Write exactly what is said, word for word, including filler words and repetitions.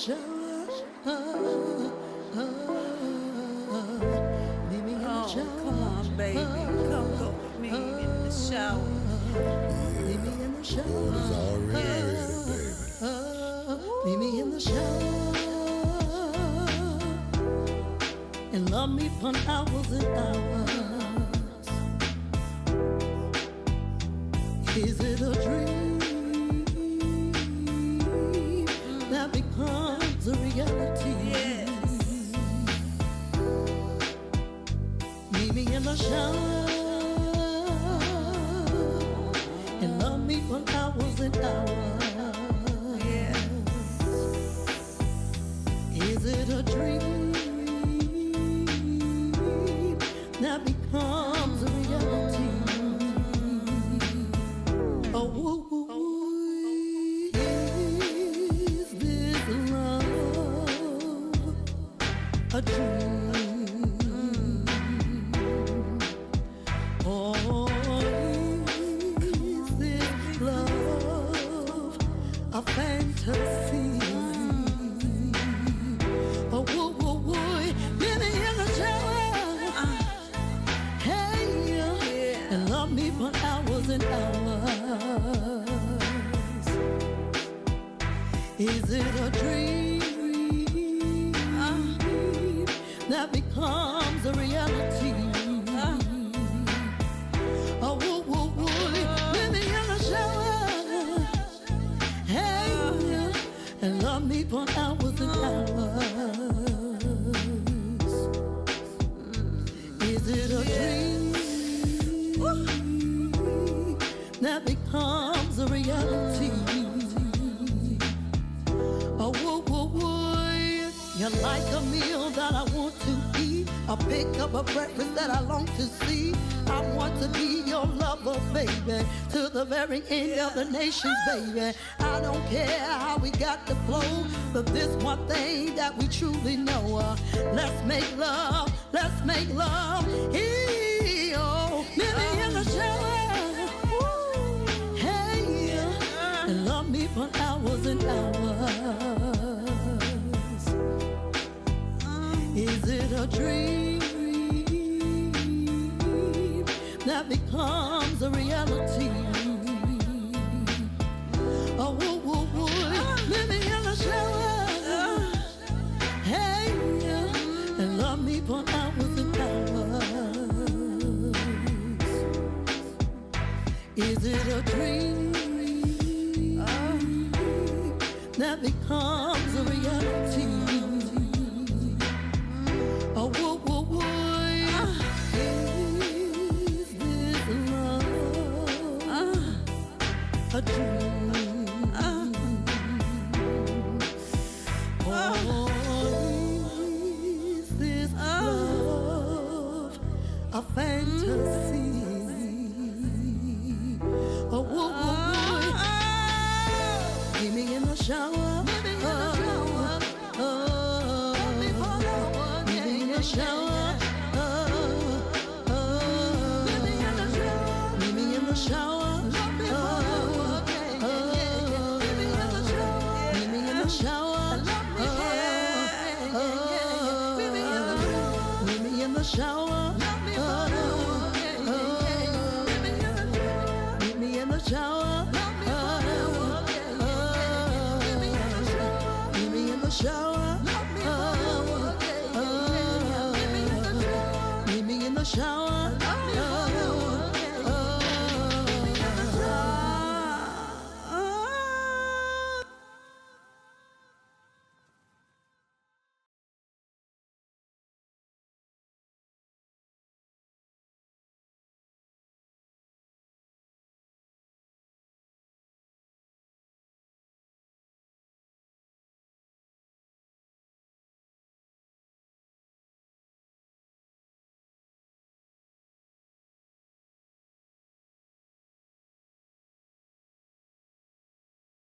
shower. Oh, come on, baby. Come go with me in the shower. Meet me in the shower. It's already ready, baby. Meet me in the shower. And love me for hours and hours. Is it a dream that becomes a reality? Yes. Meet me in the shower and love me for hours and hours. Yes. Is it a dream that becomes a reality? Oh, oh, oh, is this love a dream? Oh, is this love a fantasy? Oh, woo, woo, woo, let me in the shower. Hey, yeah. And love me for hours and hours. Is it a dream that becomes a reality? Oh, woo, woo, woo, let me in the shower. Hey, yeah. And love me for hours and hours. Is it a dream that becomes a reality? Oh, woo, woo, woo, you're like a meal that I want to eat, a pick up a breakfast that I long to see. I want to be your lover, baby, to the very end of the nations, baby. I don't care how we got the flow, but this one thing that we truly know. Uh, let's make love, let's make love. Hey, oh, meet me in the shower. Hey, yeah. And love me for hours and hours. Is it a dream that becomes a reality? Oh, woo, woo, woo, let me in the shower. Hey, yeah. And love me for hours and hours. Is it a dream that becomes a reality? Oh, woo, woo, woo, is this love a dream? Oh, is this love a fantasy? Oh, woo, woo, woo, meet me in the shower. Meet me in the shower. Oh, meet me in the shower. Oh, oh, meet me in the shower. Meet me in the shower. Oh, oh, meet me in the shower. Meet me in the shower. Oh, meet me in the shower. Meet me in the shower. Meet me in the shower.